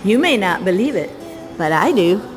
You may not believe it, but I do.